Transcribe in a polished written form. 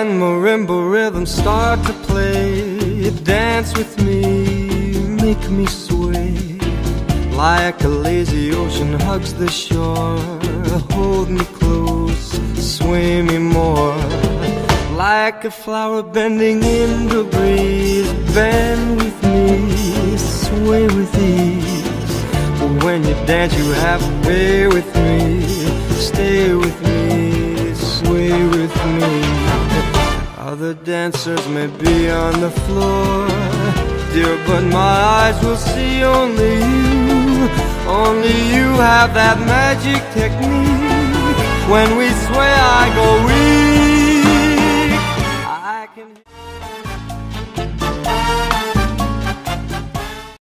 when marimba rhythms start to play, dance with me, make me sway. Like a lazy ocean hugs the shore, hold me close, sway me more. Like a flower bending in the breeze, bend with me, sway with ease. When you dance you have to pay with me, stay with me, sway with me. Other dancers may be on the floor, dear, but my eyes will see only you. Only you have that magic technique. When we sway I go weak. I can